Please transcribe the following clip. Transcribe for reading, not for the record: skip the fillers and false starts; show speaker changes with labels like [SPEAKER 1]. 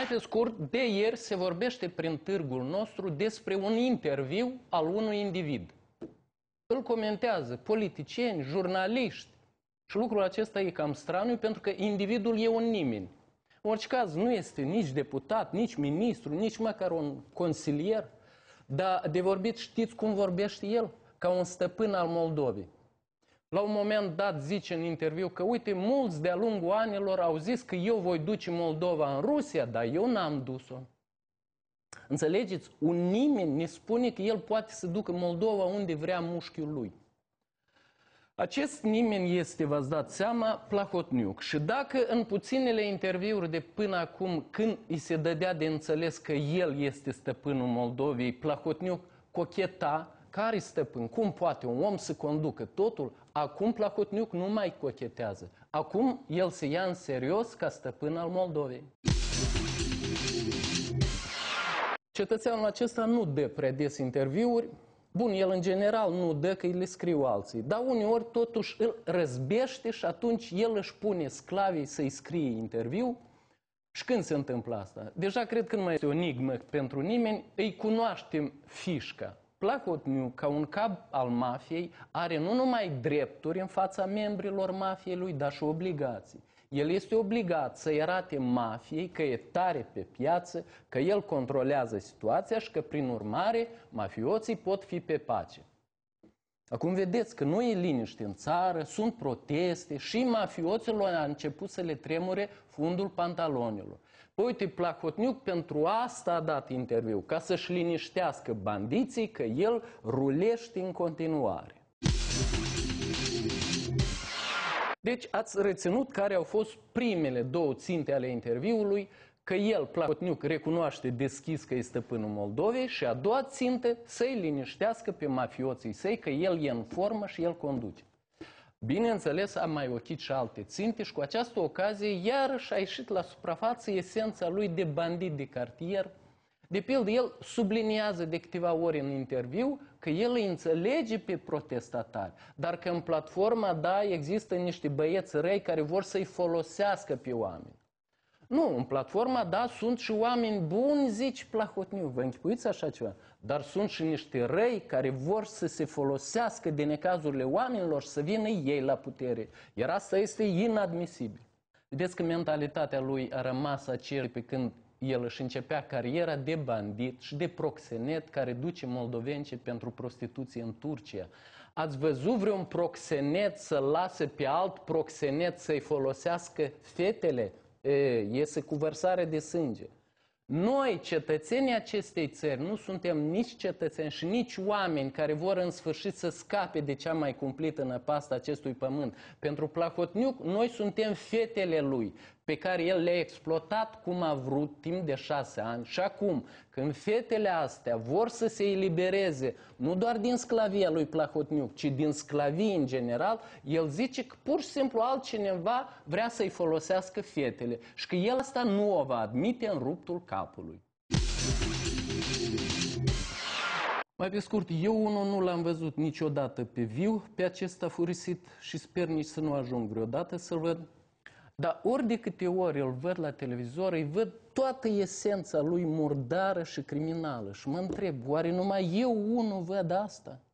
[SPEAKER 1] Mai pe scurt, de ieri se vorbește prin târgul nostru despre un interviu al unui individ. Îl comentează politicieni, jurnaliști. Și lucrul acesta e cam straniu pentru că individul e un nimeni. În orice caz, nu este nici deputat, nici ministru, nici măcar un consilier. Dar de vorbit știți cum vorbește el? Ca un stăpân al Moldovei. La un moment dat zice în interviu că, uite, mulți de-a lungul anilor au zis că eu voi duce Moldova în Rusia, dar eu n-am dus-o. Înțelegeți? Un nimeni ne spune că el poate să ducă Moldova unde vrea mușchiul lui. Acest nimeni este, v-ați dat seama, Plahotniuc. Și dacă în puținele interviuri de până acum, când îi se dădea de înțeles că el este stăpânul Moldovei, Plahotniuc cocheta, care stăpân? Cum poate un om să conducă totul? Acum Plahotniuc nu mai cochetează. Acum el se ia în serios ca stăpân al Moldovei. Cetățeanul acesta nu dă prea des interviuri. Bun, el în general nu dă, că îi le scriu alții. Dar uneori totuși îl răzbește și atunci el își pune sclavii să-i scrie interviu. Și când se întâmplă asta? Deja cred că nu mai este o enigmă pentru nimeni, îi cunoaștem fișca. Plahotniuc, ca un cap al mafiei, are nu numai drepturi în fața membrilor mafiei lui, dar și obligații. El este obligat să-i arate mafiei că e tare pe piață, că el controlează situația și că, prin urmare, mafioții pot fi pe pace. Acum vedeți că nu e liniște în țară, sunt proteste și mafioților a început să le tremure fundul pantalonilor. Păi uite, Plahotniuc pentru asta a dat interviu, ca să-și liniștească bandiții că el rulește în continuare. Deci ați reținut care au fost primele două ținte ale interviului, că el, Plahotniuc, recunoaște deschis că este stăpânul Moldovei și a doua țintă să-i liniștească pe mafioții săi că el e în formă și el conduce. Bineînțeles, am mai ochit și alte ținte și cu această ocazie iarăși a ieșit la suprafață esența lui de bandit de cartier. De pildă, el subliniază de câteva ori în interviu că el îi înțelege pe protestatari, dar că în platforma, da, există niște băieți răi care vor să-i folosească pe oameni. Nu, în platforma, da, sunt și oameni buni, zici Plahotniuc, vă închipuiți așa ceva? Dar sunt și niște răi care vor să se folosească de necazurile oamenilor și să vină ei la putere. Iar asta este inadmisibil. Vedeți că mentalitatea lui a rămas aceeași pe când el își începea cariera de bandit și de proxenet care duce moldovence pentru prostituție în Turcia. Ați văzut vreun proxenet să lase pe alt proxenet să-i folosească fetele? Iese cu vărsare de sânge. Noi, cetățenii acestei țări, nu suntem nici cetățeni și nici oameni care vor în sfârșit să scape de cea mai cumplită năpastă acestui pământ. Pentru Plahotniuc, noi suntem fetele lui, pe care el le-a exploatat cum a vrut timp de 6 ani. Și acum, când fetele astea vor să se elibereze, nu doar din sclavia lui Plahotniuc, ci din sclavie în general, el zice că pur și simplu altcineva vrea să-i folosească fetele și că el asta nu o va admite în ruptul capului. Mai pe scurt, eu unul nu l-am văzut niciodată pe viu pe acesta furisit și sper nici să nu ajung vreodată să-l văd. Dar ori de câte ori îl văd la televizor, îi văd toată esența lui murdară și criminală. Și mă întreb, oare numai eu unul văd asta?